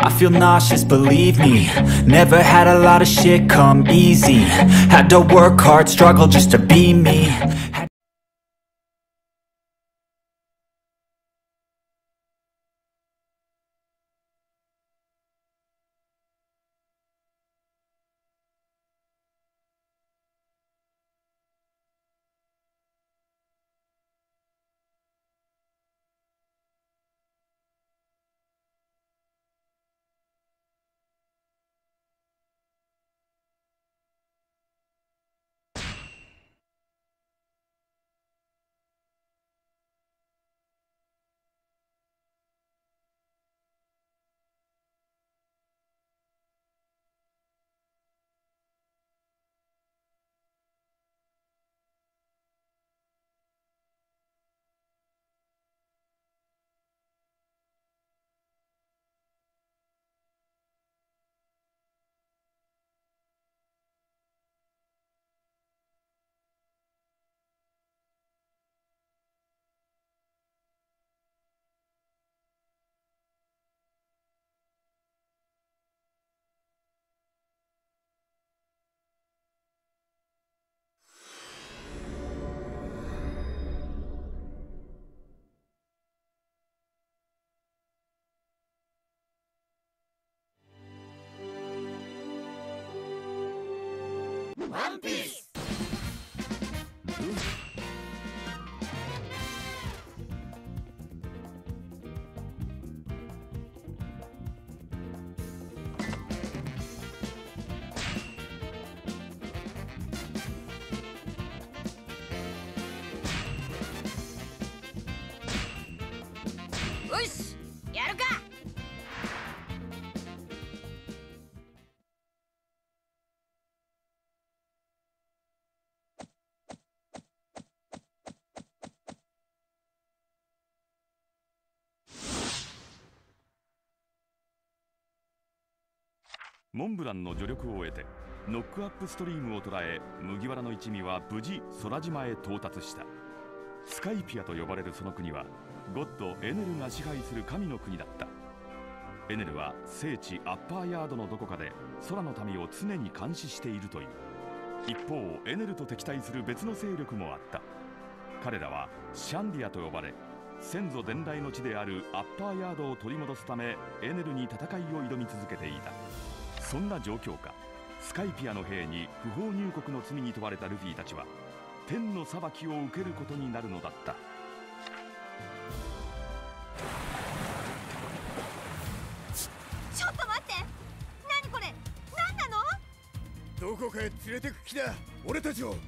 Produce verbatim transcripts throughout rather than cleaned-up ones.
I feel nauseous, believe me. Never had a lot of shit come easy. Had to work hard, struggle just to be me. Had One Piece! よし、やるか。 モンブランの助力を得てノックアップストリームを捉え、麦わらの一味は無事空島へ到達した。スカイピアと呼ばれるその国はゴッドエネルが支配する神の国だった。エネルは聖地アッパーヤードのどこかで空の民を常に監視しているという。一方、エネルと敵対する別の勢力もあった。彼らはシャンディアと呼ばれ、先祖伝来の地であるアッパーヤードを取り戻すためエネルに戦いを挑み続けていた。そんな状況下、スカイピアの兵に不法入国の罪に問われたルフィたちは天の裁きを受けることになるのだった。 ちょっと待って、何これ、何なの？ どこかへ連れてく気だ、俺たちを。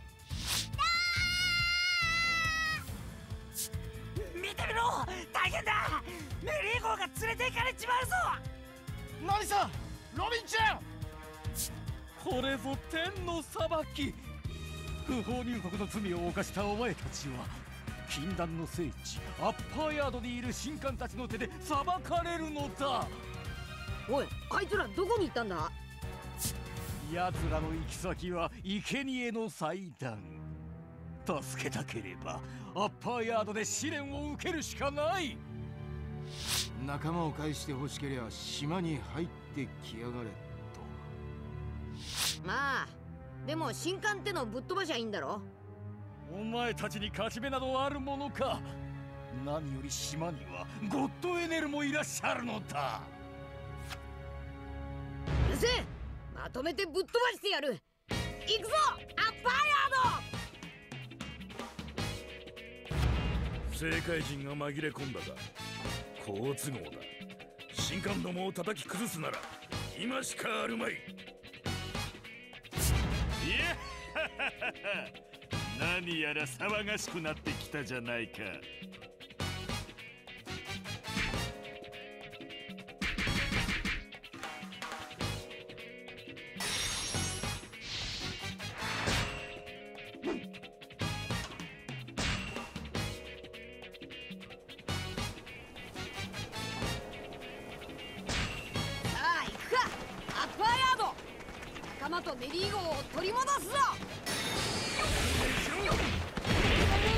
見てみろ、大変だ、メリー号が連れて行かれちまうぞ。 何さ、ロビンちゃん、 これぞ天の裁き。不法入国の罪を犯したお前たちは禁断の聖地アッパーヤードにいる神官たちの手で裁かれるのだ。 おい、あいつらどこに行ったんだ？ 奴らの行き先は生贄の祭壇。助けたければアッパーヤードで試練を受けるしかない。 仲間を返してほしけりゃ島に入ってきやがれと。 まあでも神官ってのぶっ飛ばしゃいいんだろ。 お前たちに勝ち目などあるものか。何より島にはゴッドエネルもいらっしゃるのだ。 うるせえ、まとめてぶっ飛ばしてやる。行くぞアッパーヤード。 政界人が紛れ込んだが好都合だ。神官どもを叩き崩すなら今しかあるまい。 いや何やら騒がしくなってきたじゃないか。 メリー号を取り戻すぞ。 なんで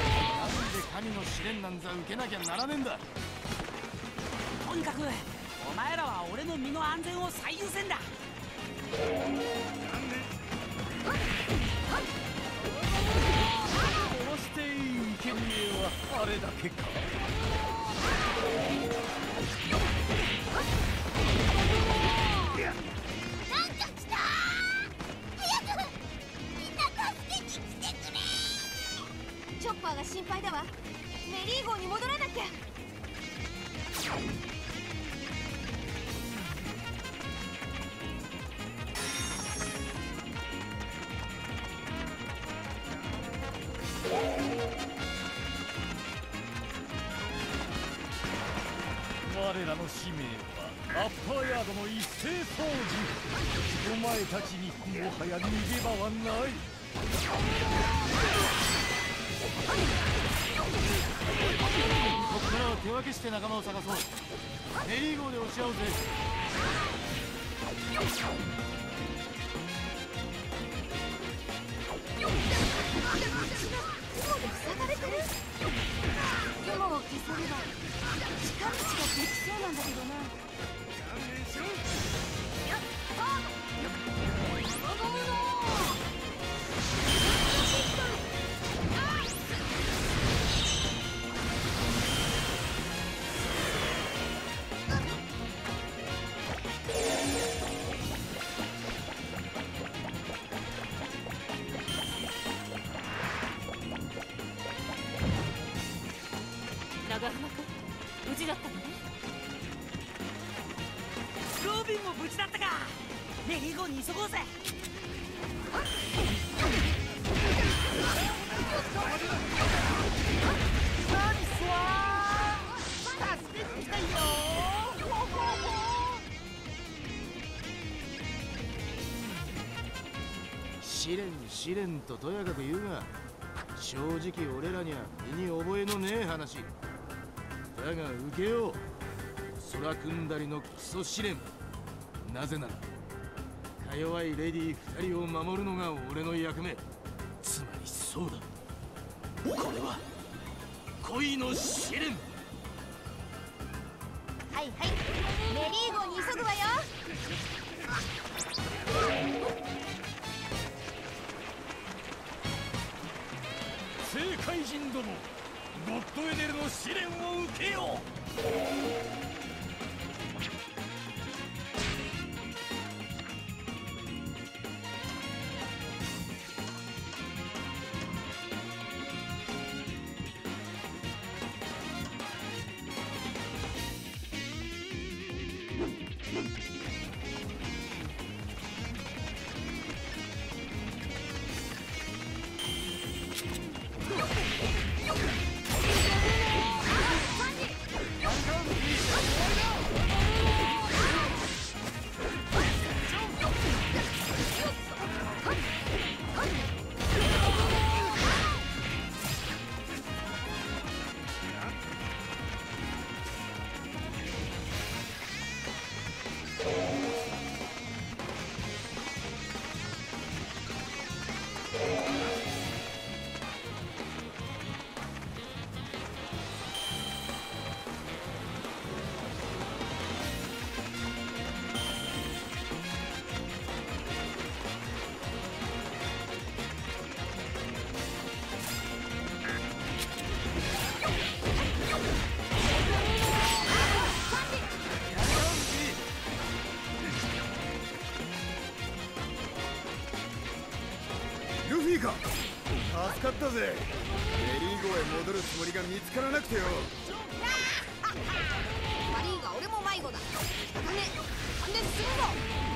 神の試練なんざ受けなきゃならねえんだ。 とにかくお前らは俺の身の安全を最優先だ。こうしていい生贄はあれだけか。 なんか来たー。早くみんな助けに来てくれー。チョッパーが心配だわ。メリー号に戻らなきゃ。 我らの使命はアッパーヤードの一斉掃除。お前たちにもはや逃げ場はない。ここからは手分けして仲間を探そう。メリー号で押し合うぜ。 塞がれてる。雲を消せれば近道ができそうなんだけどな。勘弁しろ。やったー。頼むの長浜君、無事だったのね。ロビンも無事だったか。メリー号に急ごうぜ。ナイスワー。助けに来たよ。 試練試練ととやかく言うが、正直俺らには身に覚えのねえ話だが受けよう。空組んだりのクソ試練。なぜならか弱いレディー二人を守るのが俺の役目。つまりそうだ、これは恋の試練。 はいはい、メリー号に急ぐわよ。 聖界人ども、ゴッドエネルの試練を受けよう。 ルフィか。助かったぜ。メリー号へ戻るつもりが見つからなくてよ。 悪いが俺も迷子だ。金金進むぞ。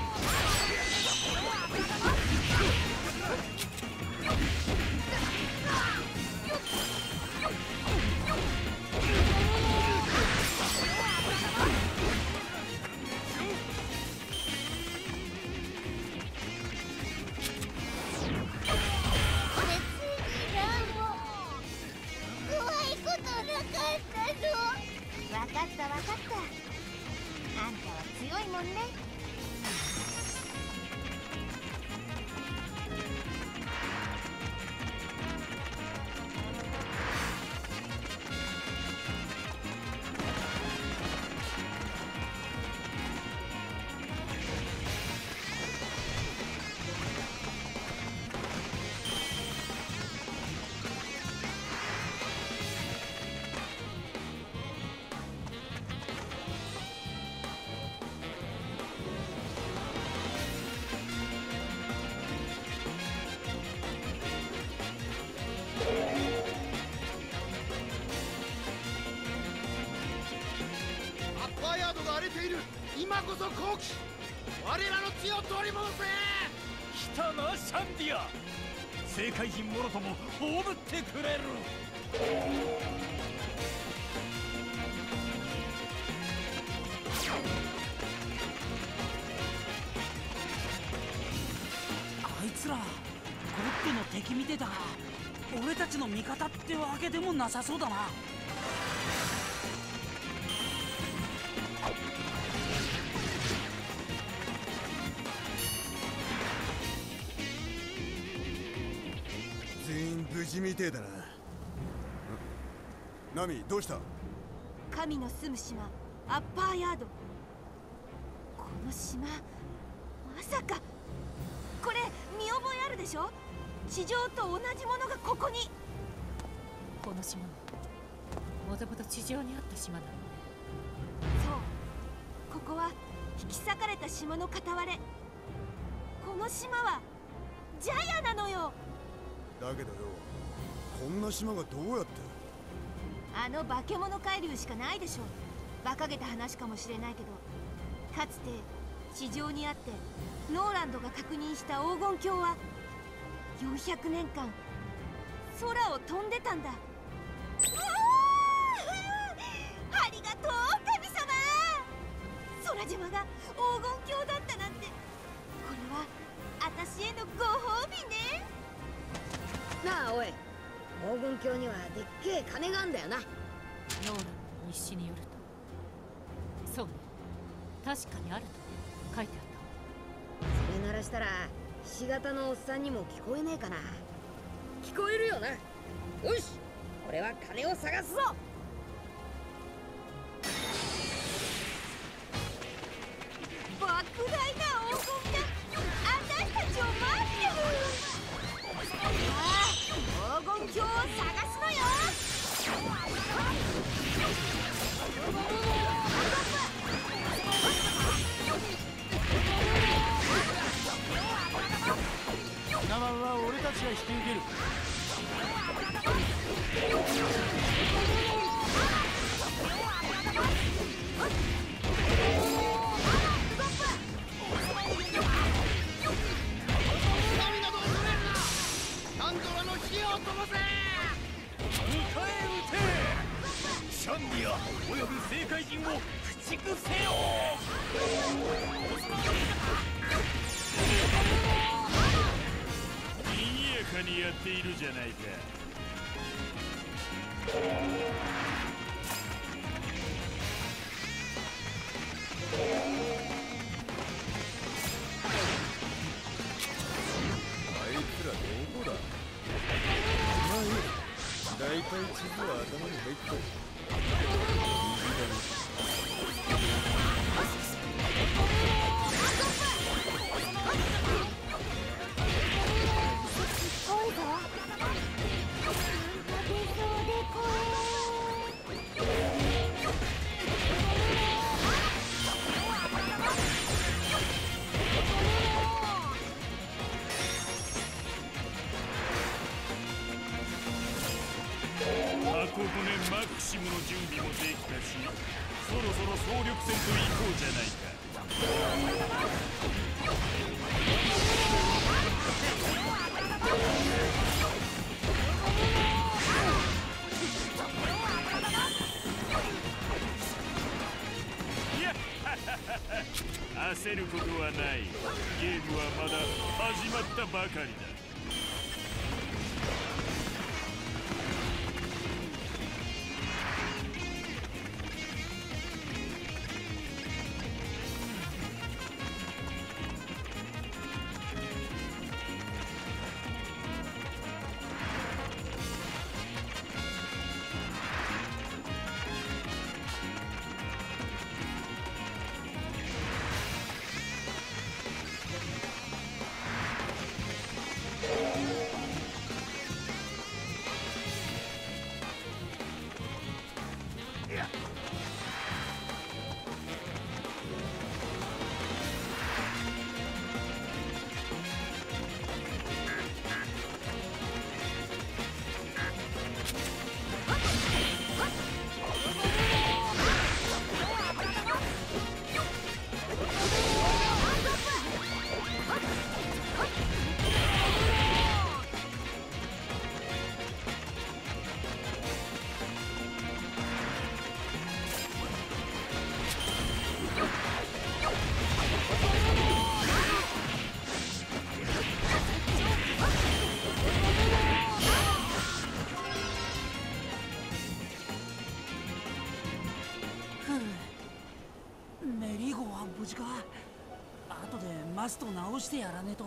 分かった分かった。あんたは強いもんね。 今こそ好機。我らの地を取り戻せ。 来たなシャンディア。政界人もろとも葬ってくれる。 あいつらゴッドの敵みてえだが、俺たちの味方ってわけでもなさそうだな。 全員無事みてえだな。ナミ、どうした？ 神の住む島アッパーヤード。この島、まさかこれ見覚えあるでしょ。地上と同じものがここに。 この島ももともと地上にあった島なのね。 そう、ここは引き裂かれた島の片割れ。この島はジャヤなのよ。 だけどよ、こんな島がどうやって。 あの化け物海流しかないでしょ。馬鹿げた話かもしれないけど、かつて地上にあってノーランドが確認した黄金鏡はよんひゃくねんかん空を飛んでたんだ。ありがとう神様。空島が黄金鏡だったなんて、これは私へのご褒美ね。 なあおい、黄金鏡にはでっけえ金があんだよな。 ノーランの日誌によると、そうね、確かにあると書いてあった。 それならしたらひし形のおっさんにも聞こえねえかな。聞こえるよな。よし、俺は金を探すぞ。 莫大な黄金が私たちを待ってる。さあ、黄金鏡を探すのよ。 ナマンは俺たちが引き受ける。 神など恐れるな。サンドラの火を飛ばせ。 迎え撃て。シャンディアおよび政界人を駆逐せよ。 賑やかにやっているじゃないか。 あいつらどこだ。まあいい、大体地図は頭に入ってる。 おいぞ。出そうで怖箱舟マクシムの準備もできたし、そろそろ総力戦と行こうじゃないか。いや焦ることはない。ゲームはまだ始まったばかりだ。 は無事か。後でマスト直してやらねえと。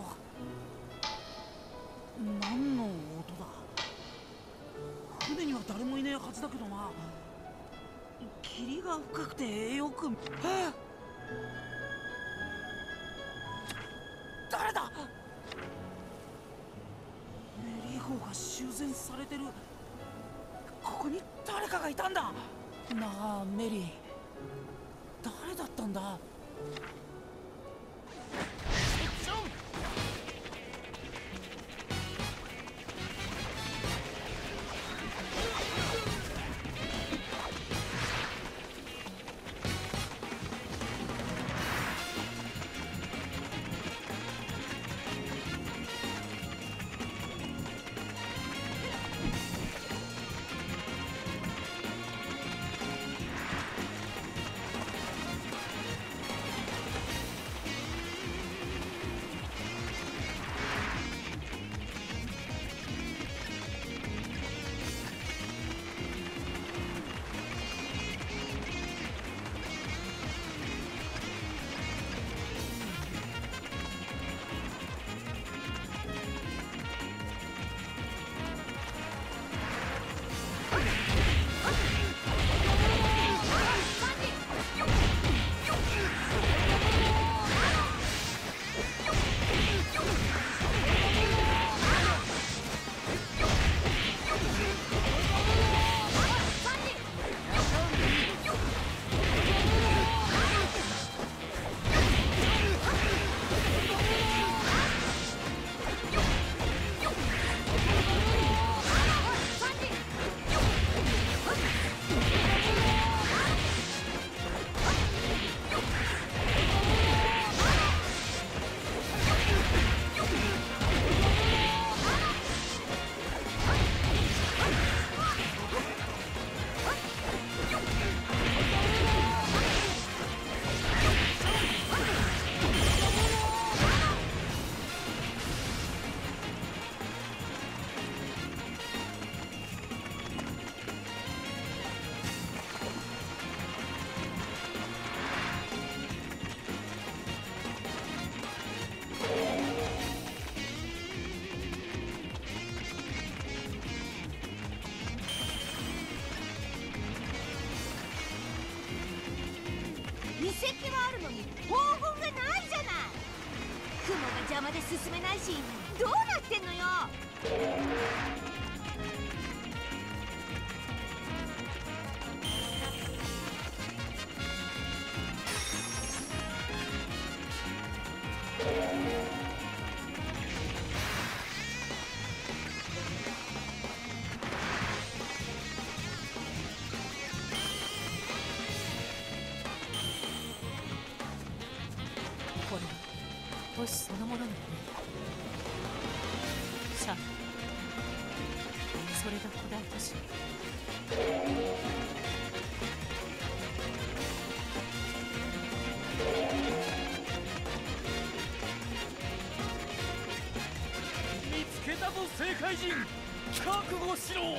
何の音だ。船には誰もいねえはずだけどな。霧が深くてよく。はあ、誰だ。メリー号が修繕されてる。ここに誰かがいたんだ。なあメリー、誰だったんだ。 遺跡はあるのに黄金がないじゃない。雲が邪魔で進めないし、どうなってんのよ。 これは都市そのもののね。シャン、それが古代都市。 見つけたぞ正解人、覚悟しろ。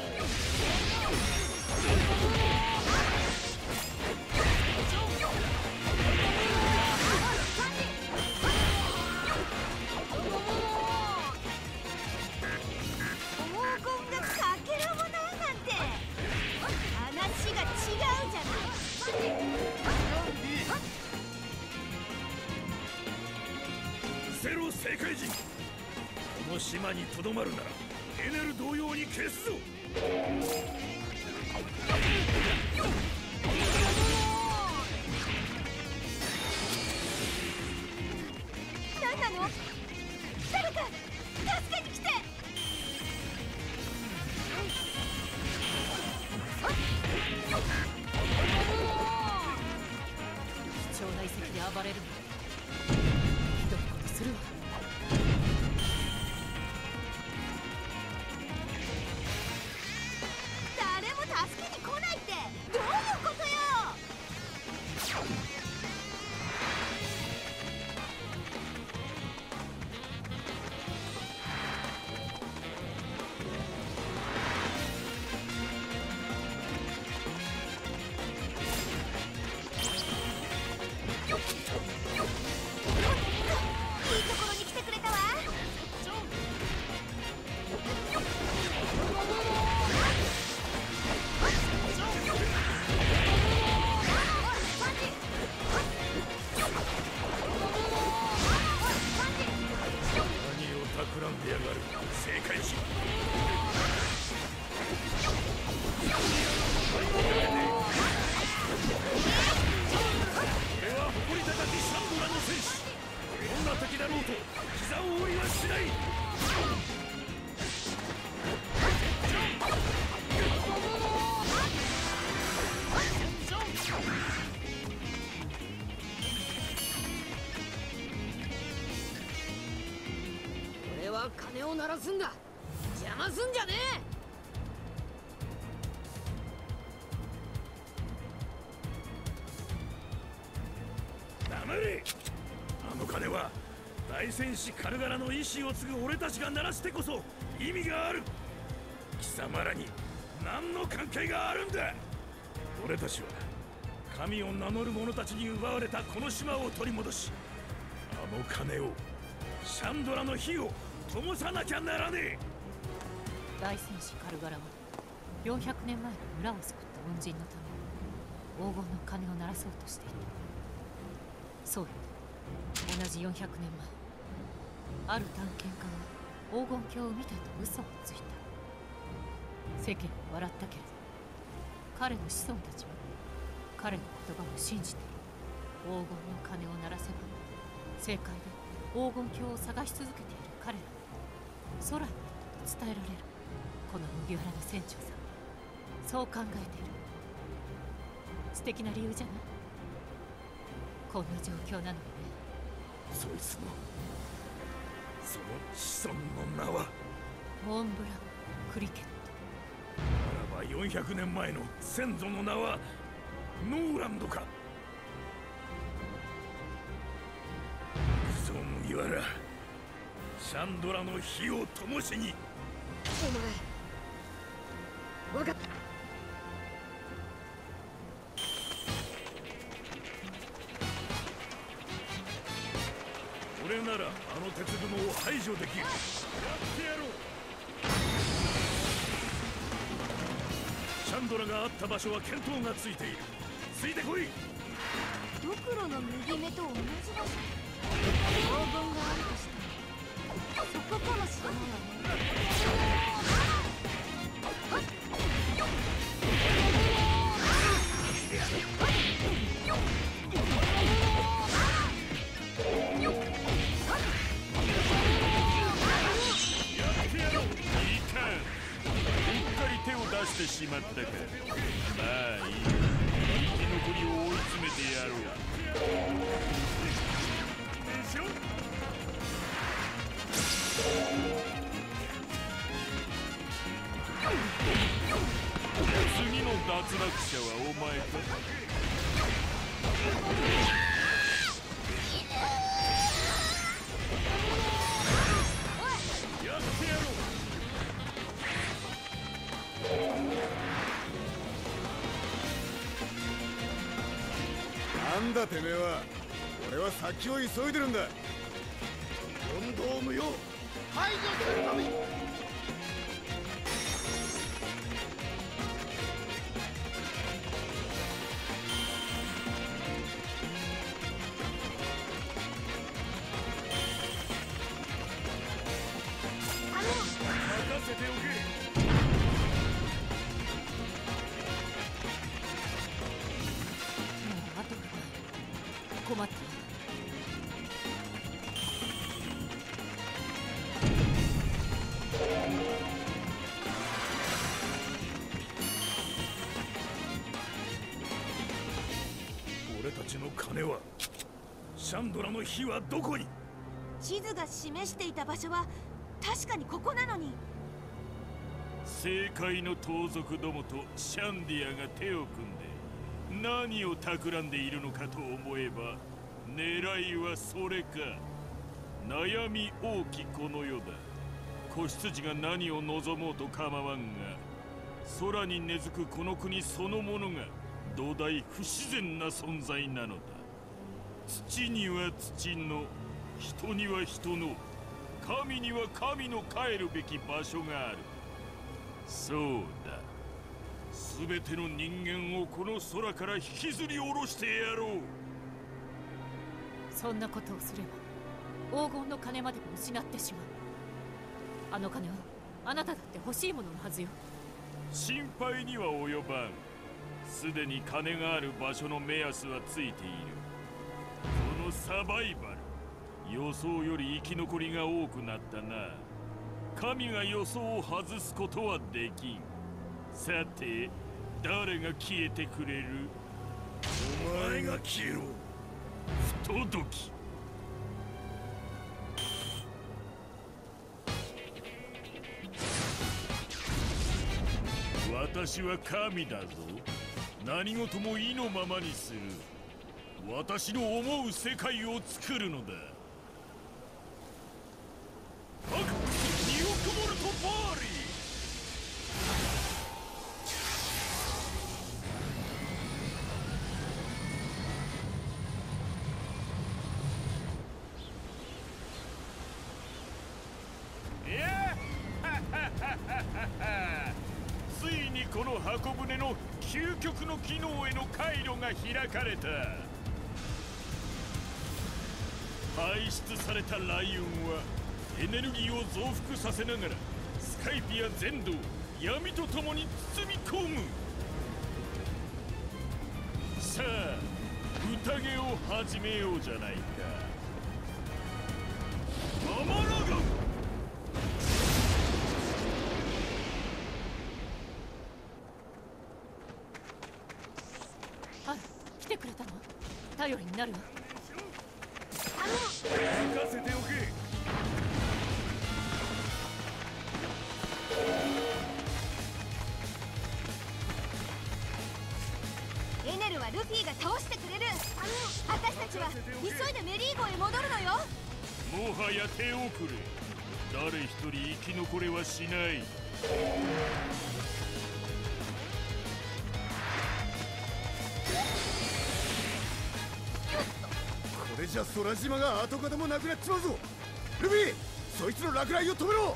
ゼロ正解人、この島にとどまるならエネル同様に消すぞ。 何なの？誰か助けに来て。 貴重な遺跡で暴れるの。ひどいことするわ。 誰も助けに来ないってどういうことよ。 膝を折りはしない。 俺は鐘を鳴らすんだ。邪魔すんじゃねえ。黙れ。あの鐘は大戦士カルガラの意志を継ぐ俺たちが鳴らしてこそ意味がある。貴様らに何の関係があるんだ。俺たちは神を名乗る者たちに奪われたこの島を取り戻し、あの鐘をシャンドラの火を灯さなきゃならねえ。 大戦士カルガラはよんひゃくねんまえの村を救った恩人のため黄金の鐘を鳴らそうとしていた。そうよ、同じよんひゃくねんまえ、ある探検家は黄金鏡を見たと嘘をついた。世間は笑ったけれど彼の子孫たちは彼の言葉を信じて黄金の鐘を鳴らせば正解で黄金鏡を探し続けている彼らが空に行ったと伝えられる。この麦わらの船長さん、そう考えている。素敵な理由じゃない。こんな状況なのにね。 そいつのその子孫の名はモンブラン・クリケット。 ならばよんひゃくねんまえの先祖の名はノーランドか。クソ麦わら、シャンドラの火を灯しに。 お前分かった。 俺ならあの鉄雲を排除できる。やってやろう。シャンドラがあった場所は見当がついている。ついてこい。 ドクロの右目と同じ場所。黄金があるとしたらそこかもしれないわね。 手を出してしまったか。まあいい、生き残りを追い詰めてやろう。次の脱落者はお前か。やってやろう。 なんだてめえは。俺は先を急いでるんだ。 問答無用、排除するために。 任せておけ。 困った。 俺たちの鐘は、シャンドラの火はどこに。 地図が示していた場所は確かにここなのに。 政界の盗賊どもとシャンディアが手を組んで何を企んでいるのかと思えば、狙いはそれか。悩み大きこの世だ。子羊が何を望もうと構わんが、空に根付くこの国そのものが土台不自然な存在なのだ。土には土の、人には人の、神には神の帰るべき場所がある。そうだ、全ての人間をこの空から引きずり下ろしてやろう。 そんなことをすれば黄金の鐘までも失ってしまう。あの鐘はあなただって欲しいもののはずよ。 心配には及ばん。すでに鐘がある場所の目安はついている。このサバイバル、 予想より生き残りが多くなったな。神が予想を外すことはできん。さて誰が消えてくれる？ お前が消えろ。 不届き。私は神だぞ。何事も意のままにする。私の思う世界を作るのだ。アクニュークボルトバーリー。ついにこの箱舟の究極の機能への回路が開かれた。排出されたライオンはエネルギーを増幅させながらスカイピア全土を闇とともに包み込む。さあ宴を始めようじゃないか。アマラガン。 来てくれたの？頼りになるわ。 任せておけ。 エネルはルフィが倒してくれる。私たちは急いでメリー号へ戻るのよ。 もはや手遅れ。誰一人生き残れはしない。 これじゃ空島が跡形もなくなっちまうぞ。ルビー、そいつの落雷を止めろ。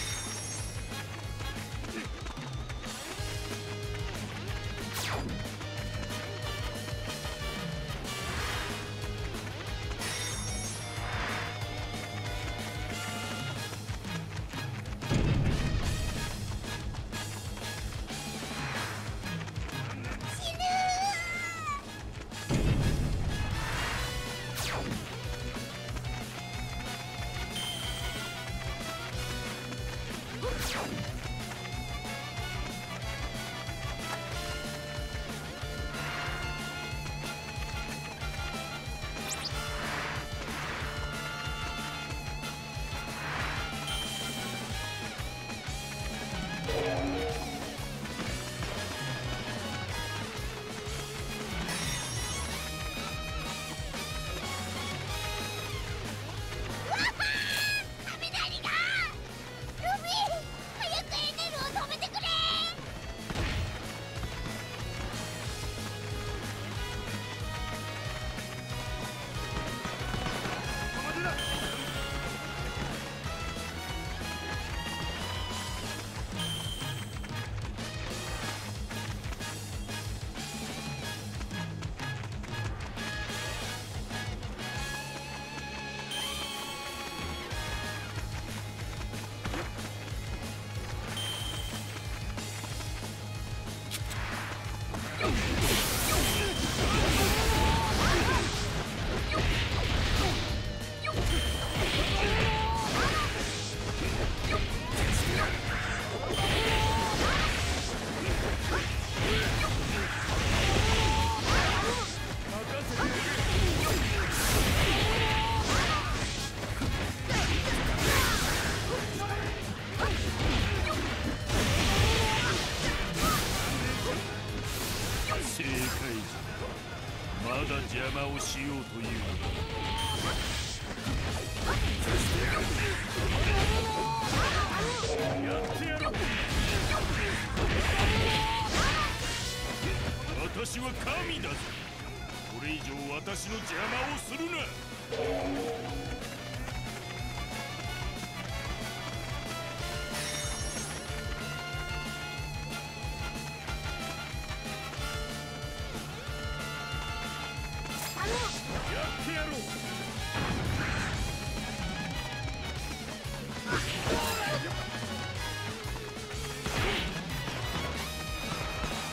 邪魔をしようというのだ。やってやろう。私は神だぞ。これ以上私の邪魔をするな。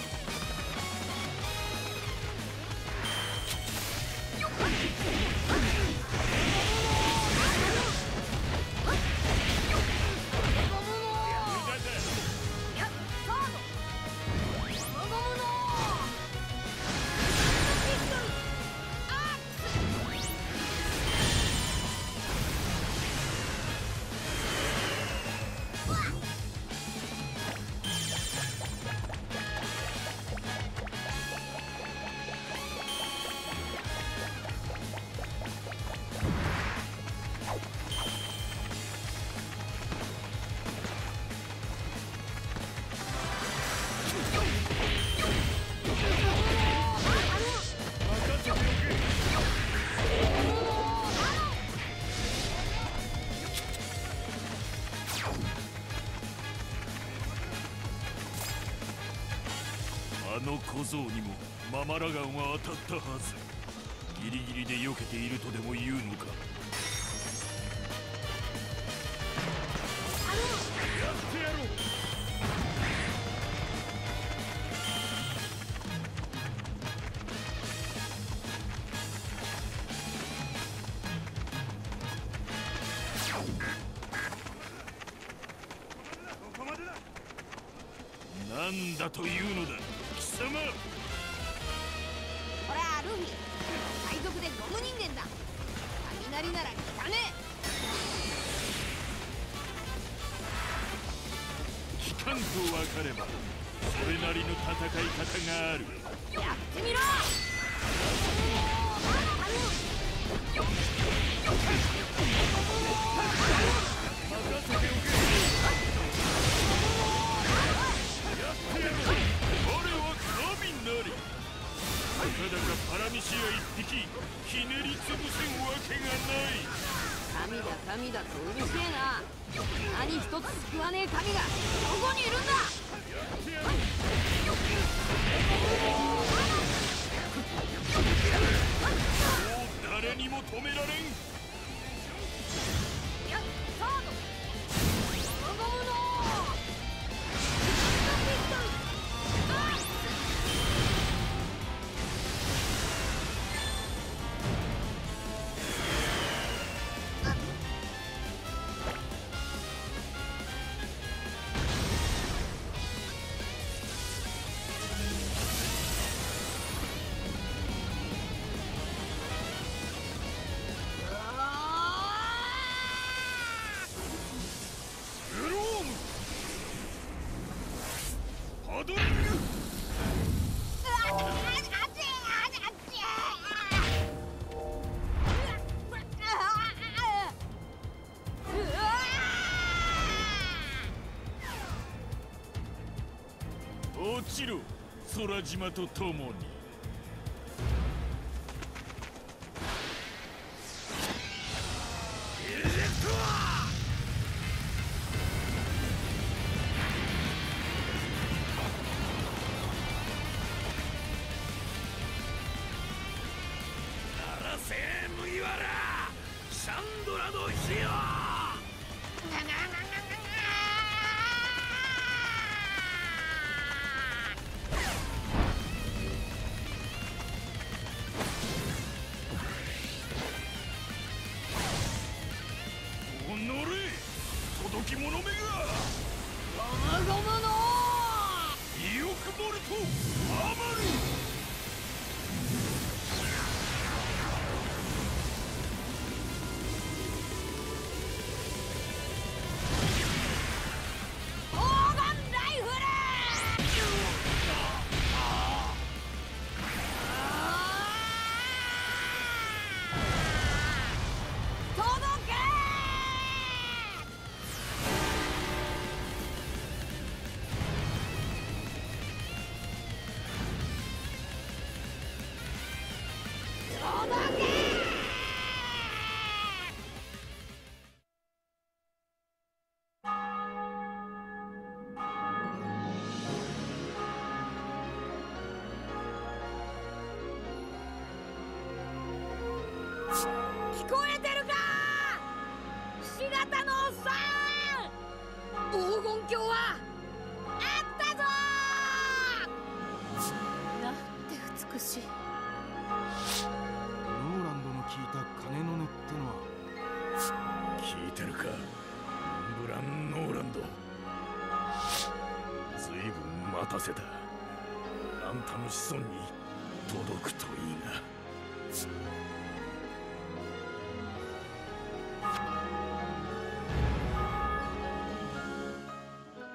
よっの小僧にもママラガンは当たったはず。ギリギリで避けているとでも言うのか。やってやろう。なんだというのだ貴様。 これはルフィ、海賊でゴム人間だ。雷なら効かねえ。効かんと分かればそれなりの戦い方がある。 やってみろ。 任せておけ。やってやろう。我は神なり。たかだかパラミシア一匹ひねりつぶせんわけがない。 神だ神だとうるせえな。何一つ救わねえ神がどこにいるんだ。 やってやろう。もう誰にも止められん。 やっサードゴムゴムの落ちろ空島と共に。 ならせ麦わらシャンドラの火よ。 届き者めがゴムゴムの意欲ボルトアマル。 オーガンライフル。届け。聞こえてるかひし形のおっさん。黄金鏡はあったぞ。 なんて美しい。 ノーランドの聞いた鐘の音ってのは聞いてるかブラン・ノーランド。ずいぶん待たせた。あんたの子孫に届くといいが。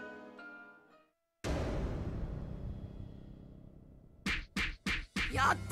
やっ